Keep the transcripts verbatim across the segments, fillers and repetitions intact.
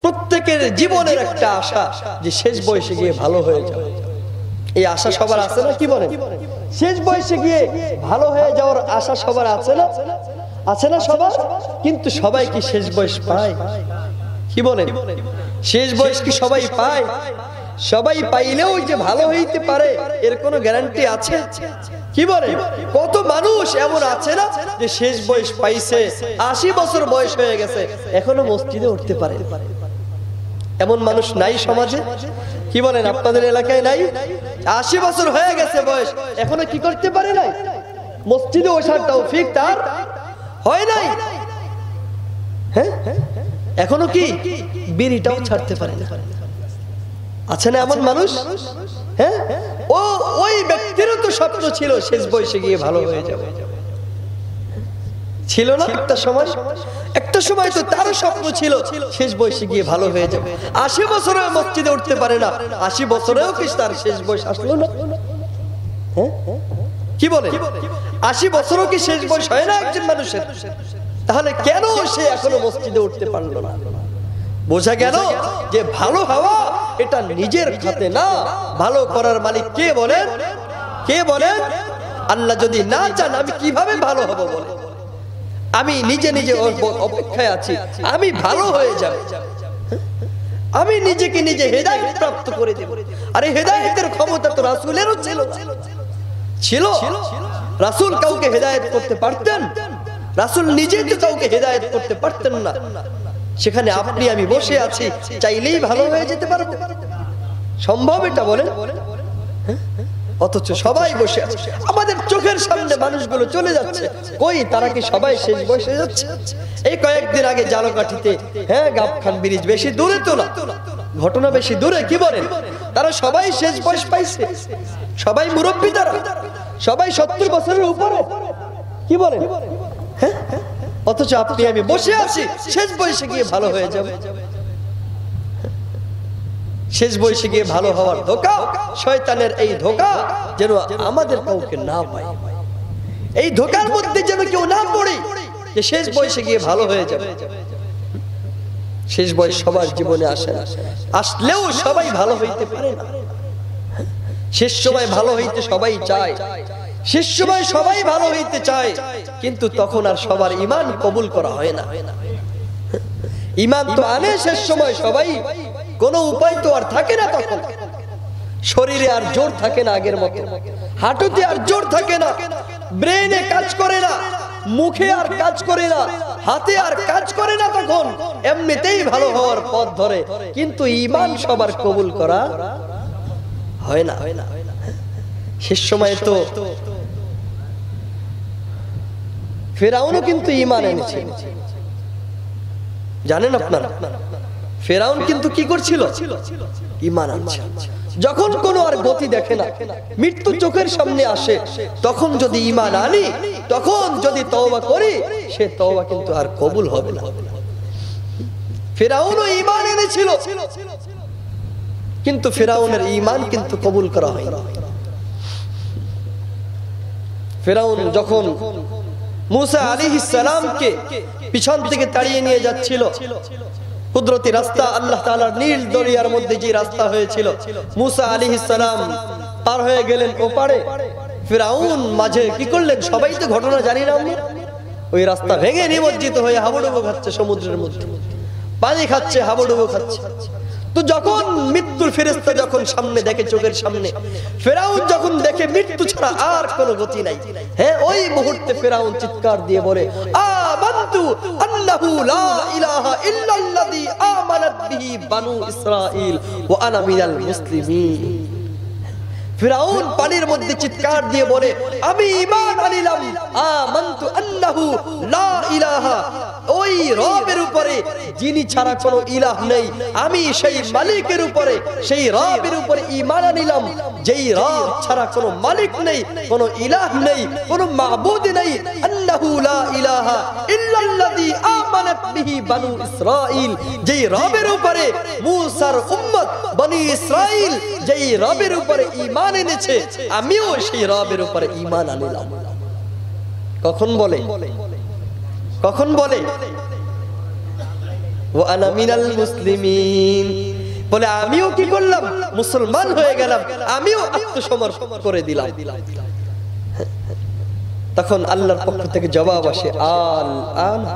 প্রত্যেকের জীবনের একটা আশা যে শেষ বয়সে গিয়ে ভালো হয়ে যাবে। এই আশা সবার আছে না? কি বলেন? শেষ বয়সে গিয়ে ভালো হয়ে যাওয়ার আশা সবার আছে না? আছে না সবার? কিন্তু সবাই কি শেষ বয়স পায়? কি বলেন? শেষ বয়স কি সবাই পায়? সবাই পাইলেও যে ভালো হইতে পারে এর কোনো গ্যারান্টি আছে? কি বলেন? কত মানুষ এমন আছে না যে শেষ বয়স পাইছে, আশি বছর বয়স হয়ে গেছে, এখনো মসজিদে উঠতে পারে? এমন মানুষ নাই সমাজে? কি বলেন? আপনাদের এলাকায় নাই? আশি বছর হয়ে গেছে বয়স, এখনো কি করতে পারে নাই? মসজিদে ওঠার তৌফিক তার হয় নাই। হ্যাঁ, এখনো কি বিড়িটাও ছাড়তে পারে না। আছে না এমন মানুষ? হ্যাঁ, ও ওই ব্যক্তিরও তো স্বপ্ন ছিল শেষ বয়সে গিয়ে ভালো হয়ে যাবে, ছিল না একটা সময়? একটা সময় তো তারও স্বপ্ন ছিল শেষ বয়সে গিয়ে ভালো হয়ে যাবে। আশি বছরেও মসজিদে উঠতে পারে না, আশি বছরেও কি তার শেষ বয়স আসলো না? হ্যাঁ, কি বলে? আশি বছরও কি শেষ বয়স হয় না একজন মানুষের? তাহলে কেন সে এখনো মসজিদে উঠতে পারলো না? বোঝা গেল যে ভালো হওয়া এটা নিজের হাতে না, ভালো করার মালিক কে বলেন? কে বলেন? আল্লাহ যদি না চান আমি কিভাবে ভালো হব বলে? আমি নিজে নিজে অপেক্ষায় আছি আমি ভালো হয়ে যাব, আমি নিজেকে নিজে হেদায়েত প্রাপ্ত করে দেব। আরে হেদায়েতের ক্ষমতা তো রাসূলেরও ছিল ছিল রাসূল কাউকে হেদায়েত করতে পারতেন? রাসূল নিজে তো কাউকে হেদায়েত করতে পারতেন না। সেখানে আপনি আমি বসে আছি, চাইলেই ভালো হয়ে যেতে পারবো? সম্ভব এটা বলেন? অথচ সবাই বসে আছে, আমাদের চোখের সামনে মানুষগুলো চলে যাচ্ছে, কই তারা কি সবাই শেষ বয়সে যাচ্ছে? এই কয়েকদিন আগে জালকাঠিতে, হ্যাঁ গাবখান ব্রিজ, বেশি দূরে তো না, ঘটনা বেশি দূরে। কি বলেন? তারা সবাই শেষ বয়স পাইছে, সবাই মুরব্বী, তারা সবাই সত্তর বছরের উপরে। কি বলেন? হ্যাঁ, অথচ আপনি আমি বসে আছি শেষ বয়সে গিয়ে ভালো হয়ে যাবে। শেষ বয়সে গিয়ে ভালো হওয়ার ধোঁকা, শয়তানের এই ধোঁকা যেন আমাদের কাউকে না পায়, এই ধোঁকার মধ্যে যেন কেউ না পড়ে যে শেষ বয়সে গিয়ে ভালো হয়ে যাবে। শেষ বয়স সবার জীবনে আসে না, আসলেও সবাই ভালো হইতে পারে না। শেষ সময় ভালো হইতে সবাই চায়, শেষ সময় সবাই ভালো হইতে চায়, কিন্তু তখন আর সবার ঈমান কবুল করা হয় না। ঈমান তো আনে শেষ সময় সবাই, কোনো উপায় তো আর থাকে না তখন। শরীরে আর জোর থাকে না আগের মতো, হাঁটুতে আর জোর থাকে না, ব্রেনে কাজ করে না, মুখে আর কাজ করে না, হাতে আর কাজ করে না, তখন এমনিতেই ভালো হওয়ার পথ ধরে, কিন্তু ঈমান সবার কবুল করা হয় না। শেষ সময়ে তো ফেরাউনও কিন্তু ঈমান এনেছে, জানেন আপনারা? ফেরাউন কিন্তু কি করছিল? ঈমান আনছে। যখন কোনো আর গতি দেখে না, মৃত্যু চোখের সামনে আসে, তখন যদি ঈমান আনি, তখন যদি তওবা করি, সে তওবা কিন্তু আর কবুল হবে না। ফেরাউনও ঈমান এনেছিল, কিন্তু ফেরাউনের ঈমান কিন্তু কবুল করা হয়নি। ফেরাউন যখন মুসা আলাইহিস সালামকে পিছন থেকে তাড়িয়ে নিয়ে যাচ্ছিল, কুদরতি রাস্তা, আল্লাহ তাআলার নীল দরিয়ার মধ্যে যে রাস্তা হয়েছিল, মুসা আলাইহিস সালাম পার হয়ে গেলেন ওপারে, ফিরআউন মাঝে কি করলেন? সবাই তো ঘটনা জানি না আমরা। ওই রাস্তা ভেঙে নিমজ্জিত হয়ে হাবুডুবু খাচ্ছে সমুদ্রের মধ্যে, পানি খাচ্ছে, হাবুডুবু খাচ্ছে। তো যখন মৃত্যুর ফেরেশতা যখন সামনে দেখে, চোখের সামনে, ফেরাউন যখন দেখে মৃত্যু ছাড়া আর কোনো গতি নাই, হ্যাঁ, ওই মুহূর্তে ফেরাউন চিৎকার দিয়ে বলে, আমানতু আন্নাহু লা ইলাহা ইল্লাল্লাযী আমানাত বিহি বানু ইসরাঈল ওয়া আনা মিনাল মুসলিমিন। ফিরআউন পানির মধ্যে চিৎকার দিয়ে বলে, আমি ঈমান আনিলাম, আমানতু আন্নাহু লা ইলাহা, ওই রবের উপরে যিনি ছাড়া কোনো ইলাহ নেই, আমি সেই মালিকের উপরে, সেই রবের উপরে ঈমান আনিলাম, যেই রব ছাড়া কোনো মালিক নেই, কোনো ইলাহ নেই, কোনো মাবুদ নেই, আন্নাহু লা ইলাহা ইল্লাল্লাযী আমানাত বিহি বানু ইসরাঈল, যেই রবের উপরে মূসার উম্মত বনি ইসরাঈল যেই রবের উপরে ঈমান এনেছে, আমিও সেই রবের উপরে ঈমান আনিলাম। কখন বলে? কখন বলে? ওয়া আনা মিনাল মুসলিমিন, বলে আমিও কি করলাম, মুসলমান হয়ে গেলাম, আমিও আত্মসমর্পণ করে দিলাম। তখন আল্লাহর পক্ষ থেকে জবাব আসে, আল আনা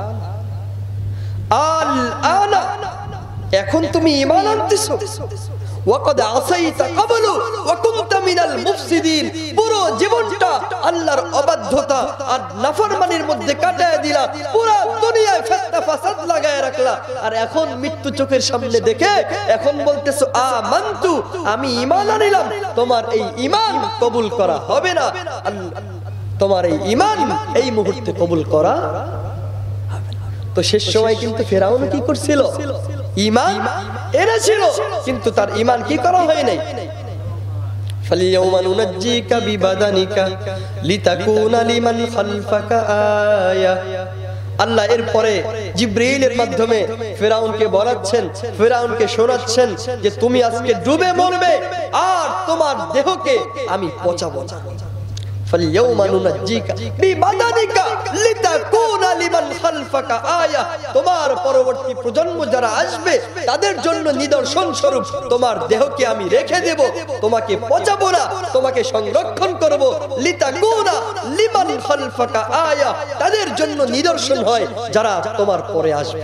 আল আনা, এখন তুমি ঈমান আনতেছো, ওয়াকাদ আসাইতা ক্বাবলু ওয়া কুনতা মিনাল মুফসিদিন, পুরো জীবনটা আল্লাহর অবাধ্যতা আর নাফরমানির মধ্যে কাটায় দিলা, পুরো দুনিয়ায় ফিতনা ফাসাদ লাগায় রাখলা, আর এখন মৃত্যু চোখের সামনে দেখে এখন বলতেছো আমানতু, আমি ঈমান আনলাম। তোমার এই ঈমান কবুল করা হবে না, তোমার এই ঈমান এই মুহূর্তে কবুল করা হবে না। তো শেষ সময় কিন্তু ফেরাউন কি করছিল, ঈমান এনেছিল, কিন্তু তার ঈমান কি করা হয় নাই। ফালিয়াউমা নুনাজ্জিকা বিবাদানিকা লিতাকুনা লিমান খালফাকা আয়া। আল্লাহ এরপরে জিবরিলের মাধ্যমে ফেরাউনকে বলাচ্ছেন, ফেরাউনকে শোনাচ্ছেন যে তুমি আজকে ডুবে মরবে আর তোমার দেহকে আমি পচাবো না। ফালিয়াউমা নুনাজ্জিকা বিবাদানিকা লিতাকুনা লিমান খালফাকা আয়া, তোমার পরবর্তী প্রজন্ম যারা আসবে তাদের জন্য নিদর্শন স্বরূপ তোমার দেহকে আমি রেখে দেব, তোমাকে পচাবো না, তোমাকে সংরক্ষণ করব। লিতাকুনা লিমান খালফাকা আয়া, তাদের জন্য নিদর্শন হয় যারা তোমার পরে আসবে,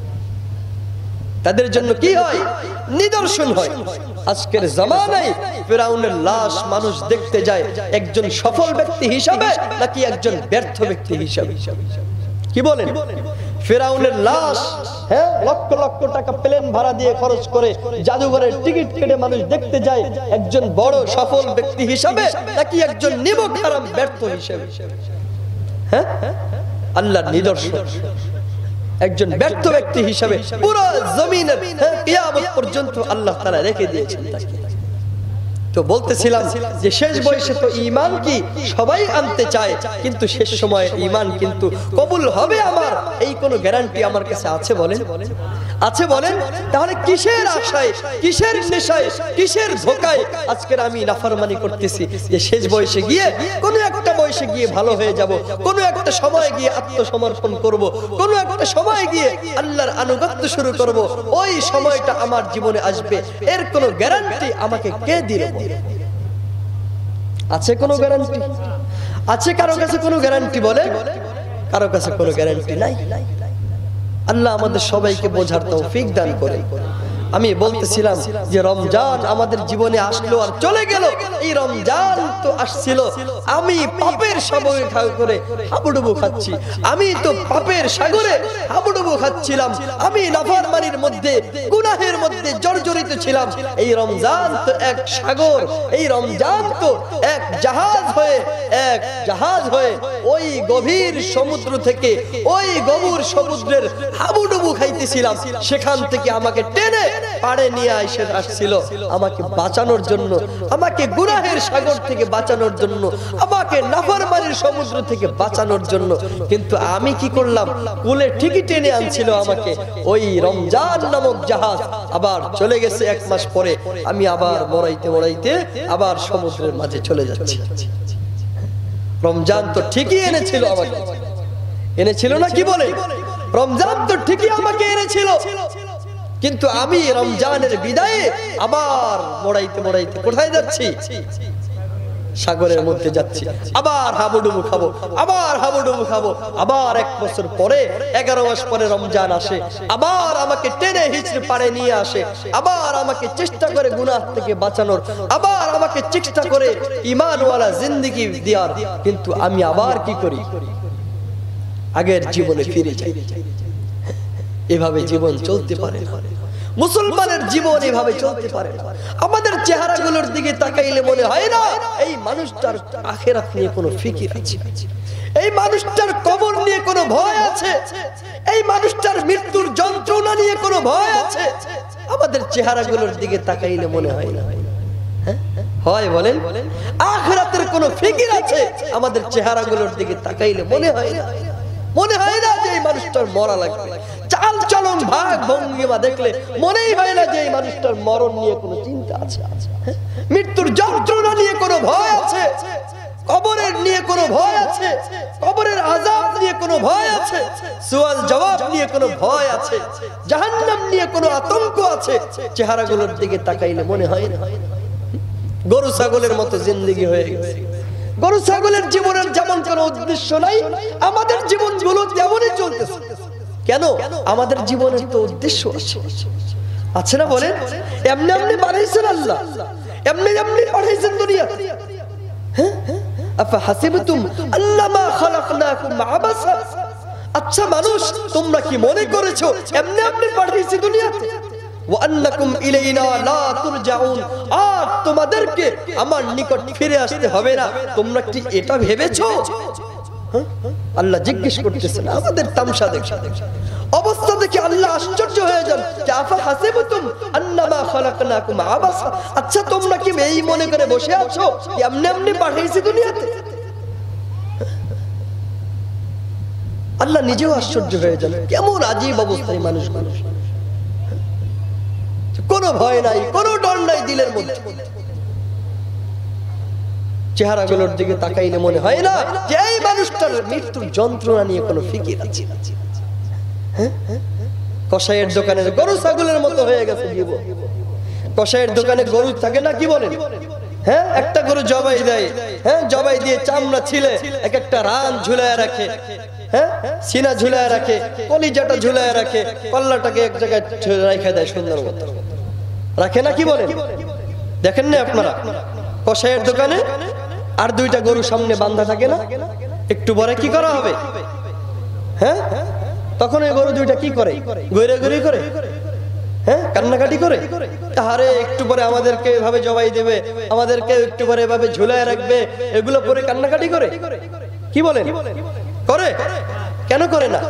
তাদের জন্য কি হয়, নিদর্শন হয়। আজকের জামানায় ফেরাউনের লাশ মানুষ দেখতে যায় একজন সফল ব্যক্তি হিসাবে নাকি একজন ব্যর্থ ব্যক্তি হিসাবে? কি বলেন? ফেরাউনের লাশ, হ্যাঁ, লক্ষ লক্ষ টাকা প্লেন ভাড়া দিয়ে খরচ করে জাদুঘরের টিকিট কেটে মানুষ দেখতে যায় একজন বড় সফল ব্যক্তি হিসাবে নাকি একজন নিমক হারাম ব্যর্থ হিসাবে? হ্যাঁ, আল্লাহর নিদর্শন একজন ব্যর্থ ব্যক্তি হিসাবে পুরো জমিনের কিয়ামত পর্যন্ত আল্লাহ তাআলা রেখে দিয়েছেন তাকে। তো বলতেছিলাম যে শেষ বয়সে তো ঈমান কি সবাই আনতে চায়, কিন্তু শেষ সময়ে ঈমান কিন্তু কবুল হবে আমার এই কোন গ্যারান্টি আমার কাছে আছে বলেন? আছে বলেন? তাহলে কিসের আশায়, কিসের নেশায়, কিসের ধোঁকায় আজকের আমি নাফরমানি করতেছি যে শেষ বয়সে গিয়ে কোন একটা বয়সে গিয়ে ভালো হয়ে যাব, কোন একটা সময় গিয়ে আত্মসমর্পণ করব, কোন একটা সময় গিয়ে আল্লাহর আনুগত্য শুরু করব, ওই সময়টা আমার জীবনে আসবে, এর কোন গ্যারান্টি আমাকে কে দিল? আছে কোনো গ্যারান্টি? আছে কারো কাছে কোনো গ্যারান্টি? বলে কারো কাছে কোনো গ্যারান্টি নাই। আল্লাহ আমাদের সবাইকে বোঝার তৌফিক দান করে। আমি বলতেছিলাম যে রমজান আমাদের জীবনে আসলো আর চলে গেল। এই রমজান তো আসছিল, আমি পাপের সাগরে করে হাবুডুবু খাচ্ছি, আমি তো পাপের সাগরে হাবুডুবু খাচ্ছিলাম, আমি নাফরমানির মধ্যে, গুনাহের মধ্যে জর্জরিত ছিলাম। এই রমজান তো এক সাগর, এই রমজান তো এক জাহাজ হয়ে, এক জাহাজ হয়ে ওই গভীর সমুদ্র থেকে, ওই গভীর সমুদ্রের হাবুডুবু খাইতেছিলাম, সেখান থেকে আমাকে টেনে পাড়ে নিয়ে এসে আসছিল আমাকে বাঁচানোর জন্য, আমাকে গুনাহের সাগর থেকে বাঁচানোর জন্য, আমাকে নাফরমানির সমুদ্র থেকে বাঁচানোর জন্য। কিন্তু আমি কি করলাম? কুলে ঠিকই টেনে আনছিল আমাকে ওই রমজান নামক জাহাজ। আবার চলে গেছে এক মাস পরে, আমি আবার মরাইতে মরাইতে আবার সমুদ্রের মাঝে চলে যাচ্ছি। রমজান তো ঠিকই এনেছিল আমাকে, এনেছিল না? কি বলে? রমজান তো ঠিকই আমাকে এনেছিল, কিন্তু আমি রমজানের বিদায়ে আবার মোড়াইতে মোড়াইতে কোথায় যাচ্ছি? সাগরের মধ্যে যাচ্ছি। আবার হাবুডুবু খাবো, আবার হাবুডুবু খাবো। আবার এক বছর পরে, এগারো মাস পরে রমজান আসে, আবার আমাকে টেনে হিচড়ে পাড়ে নিয়ে আসে, আবার আমাকে চেষ্টা করে গুনাহ থেকে বাঁচানোর, আবার আমাকে চেষ্টা করে ঈমানওয়ালা জিন্দেগি দেওয়ার। কিন্তু আমি আবার কি করি? আগের জীবনে ফিরে যাই। এভাবে জীবন চলতে পারে না, মুসলমানের জীবন এভাবে চলতে পারে না। আমাদের চেহারাগুলোর দিকে তাকাইলে মনে হয় না এই মানুষটার আখিরাত নিয়ে কোনো ফিকির আছে, এই মানুষটার কবর নিয়ে কোনো ভয় আছে, এই মানুষটার মৃত্যুর যন্ত্রণা নিয়ে কোনো ভয় আছে। আমাদের চেহারাগুলোর দিকে তাকাইলে মনে হয় না, হয় বলেন? আখিরাতের কোনো ফিকির আছে? আমাদের চেহারাগুলোর দিকে তাকাইলে মনে হয় না, মনে হয় না যে এই মানুষটার মরা লাগবে। চাল চলন, ভাগ ভঙ্গিমা দেখলে মনেই হয় না যে এই মানুষটার মরণ নিয়ে কোনো চিন্তা আছে, মৃত্যুর যন্ত্রণা নিয়ে কোনো ভয় আছে। কবরের নিয়ে কোনো ভয় আছে? কবরের আযাব নিয়ে কোনো ভয় আছে? সুয়াল জবাব নিয়ে কোনো ভয় আছে? জাহান্নাম নিয়ে কোনো আতঙ্ক আছে? চেহারাগুলোর দিকে তাকাইলে মনে হয় না গরু ছাগলের মতো জিন্দেগি হয়ে গেছে। গরু ছাগলের জীবনের যেমন কোনো উদ্দেশ্য নাই, আমাদের জীবনগুলো তেমনই চলতেছে। কেন? আমাদের জীবনের তো উদ্দেশ্য আছে, আছে না বলেন? এমনি এমনি বানাইছেন আল্লাহ, এমনি এমনি পাঠাইছেন দুনিয়াতে। হ্যাঁ, আফা হাসিবতুম আন্নামা খালাকনাকুম আবাসা, আচ্ছা মানুষ তোমরা কি মনে করেছো এমনি এমনি পাঠিয়েছি দুনিয়াতে? ওয়া আন্নাকুম ইলাইনা লা তুরজাউন, আর তোমাদেরকে আমার নিকট ফিরে আসতে হবে না, তোমরা কি এটা ভেবেছো? আল্লাহ জিজ্ঞেস করতেছেন আমাদের তামসা দেখে, অবস্থা দেখে আল্লাহ আশ্চর্য হয়ে যান। আফা হাসিবতুম আন্নামা খালাকনাকুম আবাসা, আচ্ছা তোমরা কি এই মনে করে বসে আছো এমনি এমনি পাঠিয়েছি দুনিয়াতে? আল্লাহ নিজেও আশ্চর্য হয়ে যান, কেমন আজীব অবস্থায় মানুষ। মানুষ কোনো ভয় নাই, কোনো ডর নাই দিলের মধ্যে। চেহারাগুলোর দিকে তাকাইলে মনে হয় না যে এই মানুষটার মৃত্যুর যন্ত্রণা নিয়ে কোনো ফিকির আছে। কসাইয়ের দোকানের গরু ছাগলের মতো হয়ে গেছে জীবন। কসাইয়ের দোকানে গরু থাকে না, কি বলেন? হ্যাঁ, একটা গরু জবাই দেয়, হ্যাঁ জবাই দিয়ে চামড়া ছিলে এক একটা রান ঝুলায় রাখে, হ্যাঁ সিনা ঝুলায় রাখে, কলিজাটা ঝুলায় রাখে, কল্লাটাকে এক জায়গায় রেখে দেয় সুন্দর মতো, রাখে না, কি বলেন? দেখেন না আপনারা কসাইয়ের দোকানে আর দুইটা গরু সামনে বাঁধা থাকে না, একটু পরে কি করা হবে? হ্যাঁ, তখন এই গরু দুইটা কি করে? গইরে গইরে করে, হ্যাঁ কান্নাকাটি করে, তাহারে একটু পরে আমাদেরকে এভাবে জবাই দেবে, আমাদেরকে একটু পরে এভাবে ঝুলায় রাখবে, এগুলো পরে কান্নাকাটি করে, কি বলেন? করে? কেন করে না?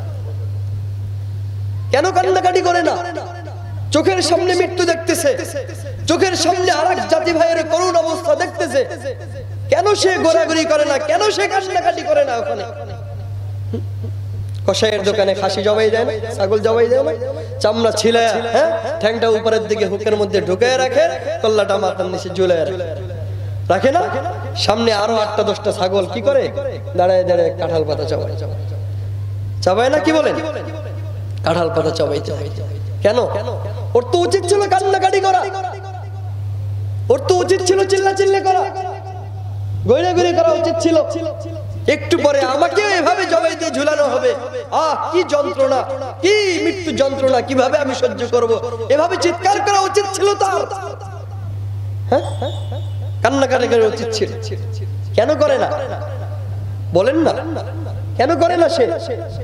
কেন কান্নাকাটি করে না? চোখের সামনে মৃত্যু দেখতেছে, চোখের সামনে আরেক জাতি ভাইয়ের করুণ অবস্থা দেখতেছে, কেন সে গোড়াগড়ি করে না? কেন সে কান্নাকাটি করে না? ওখানে কসাইয়ের দোকানে খাসি জবাই দেয় না, ছাগল জবাই দেয় না, চামড়া ছিলে, হ্যাঁ ঠ্যাংটা উপরের দিকে হুকের মধ্যে ঢুকায় রাখে, কল্লাটা মাথার নিচে ঝুলায় রাখে না? সামনে আরো আটটা দশটা ছাগল কি করে? দাঁড়ায় দাঁড়ায় কাঁঠাল পাতা চাবায়, চাবায় না, কি বলেন? কাঁঠাল পাতা চাবাই চাবাই। কেন? ওর তো উচিত ছিল কান্নাকাটি করা, ওর তো উচিত ছিল চিল্লা চিল্লি করা, গইরা গইরা করা উচিত ছিল। একটু পরে আমাকে এভাবে জবাই দিয়ে ঝুলানো হবে, আহ কি যন্ত্রণা, কি মৃত্যু যন্ত্রণা, কিভাবে আমি সহ্য করব, এভাবে চিৎকার করা উচিত ছিল তার। হ্যাঁ, কান্নাকাটি করা উচিত ছিল। কেন করে না বলেন না? কেন করে না? সে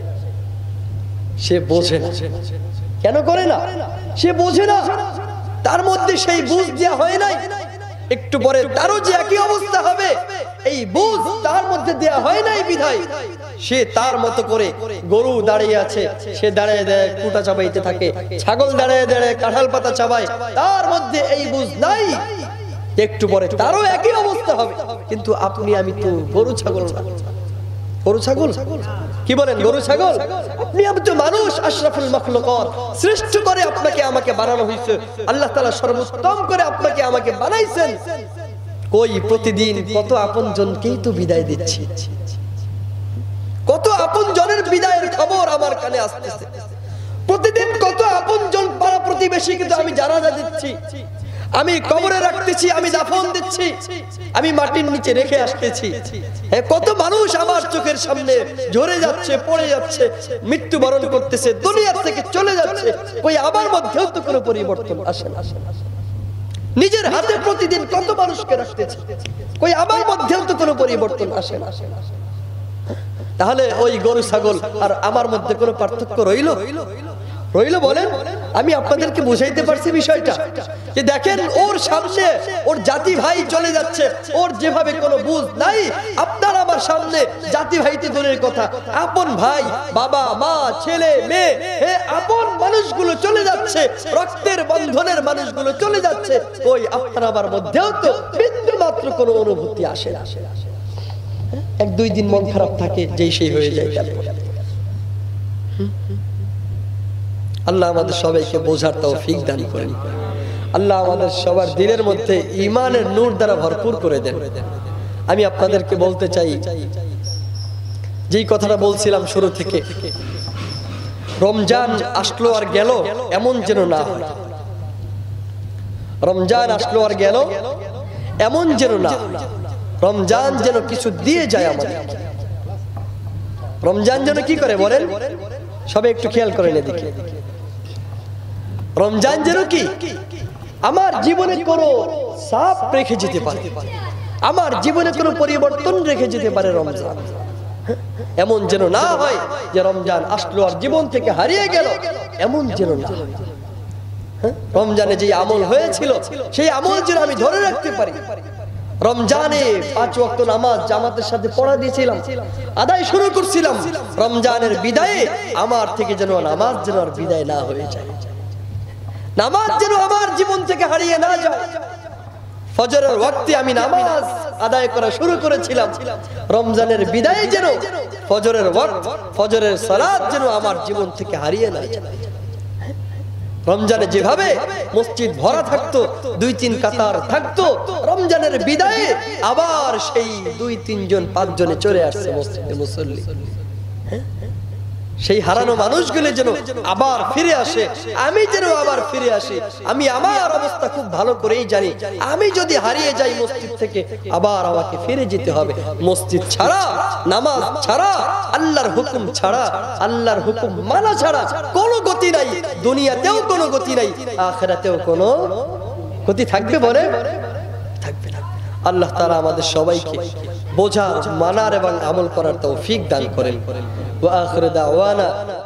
সে বোঝে না। কেন করে না? সে বোঝে না, তার মধ্যে সেই বুঝ দেওয়া হয় নাই। একটু পরে তারও যে একই অবস্থা হবে, এই বুঝ তার মধ্যে দেওয়া হয় নাই বিধায় সে তার মতো করে, গরু দাঁড়িয়ে আছে সে দাঁড়িয়ে দাঁড়িয়ে কুটা চাবাইতে থাকে, ছাগল দাঁড়িয়ে দাঁড়িয়ে কাঁঠাল পাতা চাবায়, তার মধ্যে এই বুঝ নাই। একটু পরে তারও একই অবস্থা হবে। কিন্তু আপনি আমি তো গরু ছাগল না, গরু ছাগল, কি বলেন? গরু ছাগল। আপনি আমি তো মানুষ, আশরাফুল মাখলুকাত, শ্রেষ্ঠ করে আপনাকে আমাকে বানানো হয়েছে, আল্লাহ তাআলা সর্বোত্তম করে আপনাকে আমাকে বানাইছেন। কই প্রতিদিন কত আপন জনকেই তো বিদায় দিচ্ছি, কত আপন জনের বিদায়ের খবর আমার কানে আসতেছে। প্রতিদিন কত আপন জন পাড়া প্রতিবেশী কিন্তু আমি জানাজা দিচ্ছি, আমি কবরে রাখতেছি, আমি দাফন দিচ্ছি, আমি মাটির নিচে রেখে আসতেছি। কত মানুষ আমার চোখের সামনে ঝরে যাচ্ছে, পড়ে যাচ্ছে, মৃত্যুবরণ করতেছে, দুনিয়া থেকে চলে যাচ্ছে। কই আমার মধ্যেও তো কোনো পরিবর্তন আসে না। নিজের হাতে প্রতিদিন কত মানুষকে রাখতেছে, কই আমার মধ্যেও তো কোনো পরিবর্তন আসে না। তাহলে ওই গরু ছাগল আর আমার মধ্যে কোনো পার্থক্য রইল? রইল বলেন? আমি আপনাদেরকে বুঝাইতে পারছি বিষয়টা, যে দেখেন ওর সামনে ওর জাতি ভাই চলে যাচ্ছে, ওর যেভাবে কোনো বুঝ নাই। আপনার আমার সামনে জাতি ভাইতে দূরের কথা, আপন ভাই, বাবা মা ছেলে মেয়ে, হে আপন মানুষগুলো চলে যাচ্ছে, রক্তের বন্ধনের মানুষগুলো চলে যাচ্ছে। ওই আপনার আমার মধ্যেও তো বিন্দু মাত্র কোনো অনুভূতি আসে না। এক দুই দিন মন খারাপ থাকে, যেই সেই হয়ে যায়। আল্লাহ আমাদের সবাইকে বোঝার তৌফিক দান করেন। আল্লাহ আমাদের সবার দিলের মধ্যে ঈমানের নূর দ্বারা ভরপুর করে দেন। আমি আপনাদেরকে বলতে চাই, যেই কথাটা বলছিলাম শুরু থেকে, রমজান আসলো আর গেল এমন যেন না হয়। রমজান আসলো আর গেল এমন যেন না। রমজান যেন কিছু দিয়ে যায় আমাদের। রমজান যেন কি করে বলেন, সবাই একটু খেয়াল করেন এদিকে। রমজান যেন কি আমার জীবনে কোনো চাপ রেখে যেতে পারে, আমার জীবনে কোনো পরিবর্তন রেখে যেতে পারে রমজান। এমন যেন না হয় যে রমজান আসলো আর জীবন থেকে হারিয়ে গেল, এমন যেন না। রমজানে যে আমল হয়েছিল সেই আমল যেন আমি ধরে রাখতে পারি। রমজানে পাঁচ ওয়াক্ত নামাজ জামাতের সাথে পড়া দিয়েছিলাম, আদায় শুরু করছিলাম। রমজানের বিদায়ে আমার থেকে যেন নামাজ যেন আর বিদায় না হয়ে যায়, নামাজ যেন আমার জীবন থেকে হারিয়ে না যায়। ফজরের ওয়াক্তে আমি নামাজ আদায় করা শুরু করেছিলাম, রমজানের বিদায়ে যেন ফজরের ওয়াক্ত, ফজরের সালাত যেন আমার জীবন থেকে হারিয়ে না যায়। রমজানে যেভাবে মসজিদ ভরা থাকতো, দুই তিন কাতার থাকতো, রমজানের বিদায়ে আবার সেই দুই তিনজন পাঁচজনে চলে আসছে মসজিদে মুসল্লি। সেই হারানো মানুষগুলো যেন আবার ফিরে আসে, আমি যেন আবার ফিরে আসি। আমি আমার অবস্থা খুব ভালো করেই জানি, আমি যদি হারিয়ে যাই মসজিদ থেকে, আবার আমাকে ফিরে যেতে হবে। মসজিদ ছাড়া, নামাজ ছাড়া, আল্লাহর হুকুম ছাড়া, আল্লাহর হুকুম মানা ছাড়া কোনো গতি নাই। দুনিয়াতেও কোনো গতি নাই, আখিরাতেও কোনো গতি থাকবে বলে থাকবে না। আল্লাহ তাআলা আমাদের সবাইকে বোঝা, মানার এবং আমল করার তৌফিক দান করেন। ওয়া আখিরু দাওয়ানা